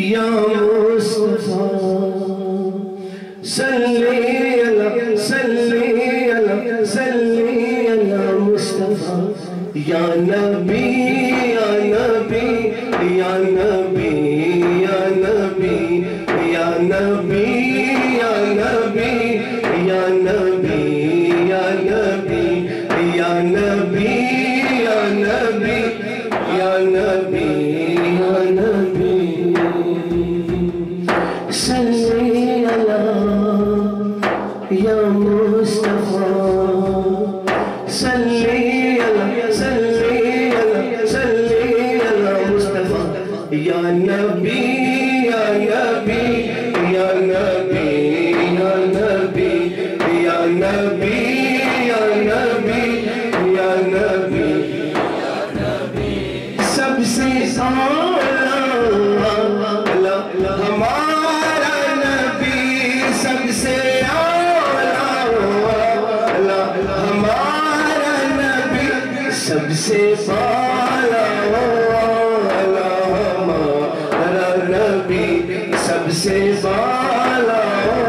یا مصطفیٰ صلی اللہ صلی اللہ صلی اللہ مصطفیٰ یا نبی یا نبی یا نبی یا نبی یا نبی یا نبی یا نبی یا نبی یا نبی یا نبی یا نبی یا نبی صلی اللہ یا مصطفیٰ صلی اللہ صلی اللہ صلی اللہ مصطفیٰ یا نبی یا نبی یا نبی یا نبی یا نبی یا نبی یا نبی سب سے ہمارا نبی سب سے ہمارا نبی سب سے بالا ہمارا نبی سب سے بالا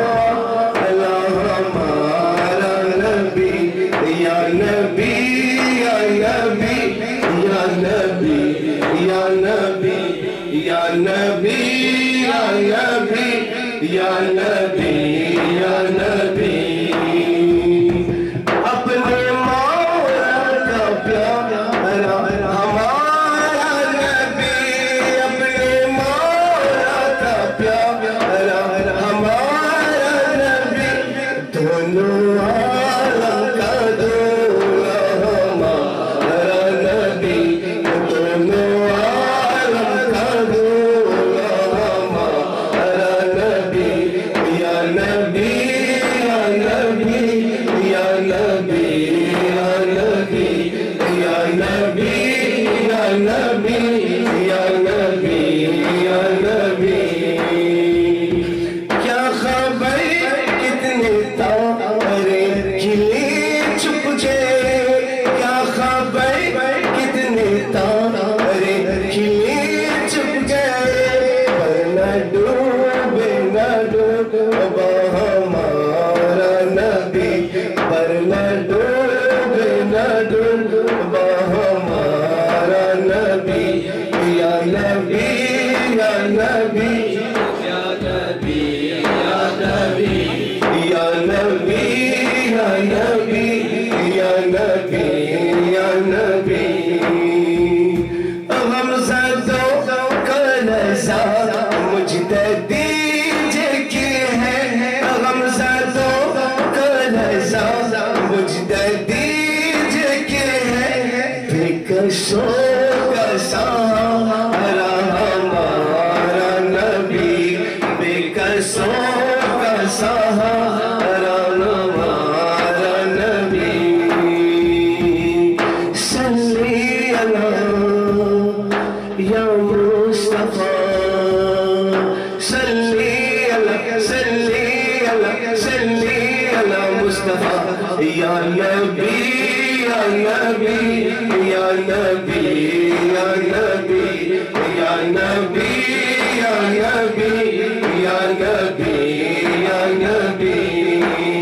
ہمارا نبی یا نبی یا نبی یا نبی یا نبی یا نبی یا نبی یا نبی یا نبی اپنے مولا کا پیارا ہمارا نبی اپنے مولا کا پیارا ہمارا نبی دونوں عالم کا دولا ہمارا نبی دونوں عالم کا دولا ہمارا نبی یا نبی یا نبی یا نبی یا نبی یا نبی یا نبی یا نبی یا نبی کیا خبر کتنے تارے کھلے چھپ گئے کیا خبر کتنے تارے کھلے چھپ گئے پر نہ ڈوبے نہ ڈوبا ہمارا نبی پر نہ ڈوبے نہ ڈوبا ہمارا نبی یا نبی یا نبی یا نبی یا نبی یا نبی یا نبی یا نبی یا نبی غمزدوں کا نظارہ مجتدی جکی ہے غمزدوں کا نظارہ مجتدی جکی ہے بکشوں کا سہارا ہمارا نبی بکشوں کا سہارا ہمارا نبی صلی اللہ یا مصطفیٰ صلی اللہ صلی اللہ صلی اللہ مصطفیٰ یا نبی یا نبی یا نبی یا نبی یا نبی یا نبی یا نبی یا نبی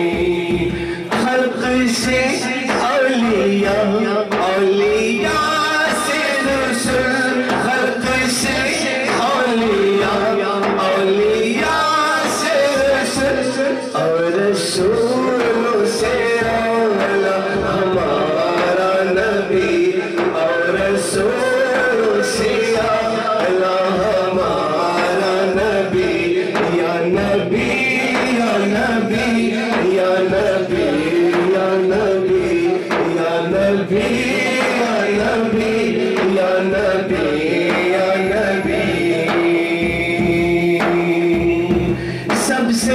خلق سے اولیاء اولیاء سے رسول خلق سے اولیاء اولیاء سے رسول اور رسول سے اعلیٰ ہمارا نبی اور رسول سے اعلیٰ ہمارا نبی یا نبی یا نبی یا نبی یا نبی یا نبی یا نبی یا نبی یا نبی سب سے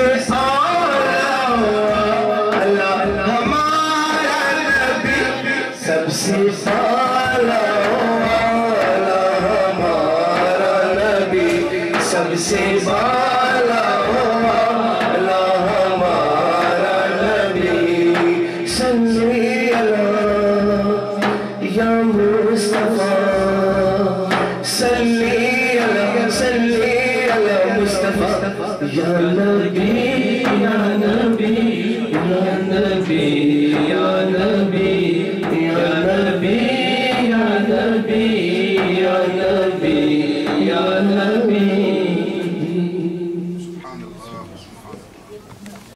اعلیٰ ہمارا نبی سب سے اعلیٰ ہمارا نبی سب سے بالا ہمارا نبی صلی اللہ یا مصطفیٰ صلی اللہ یا نبی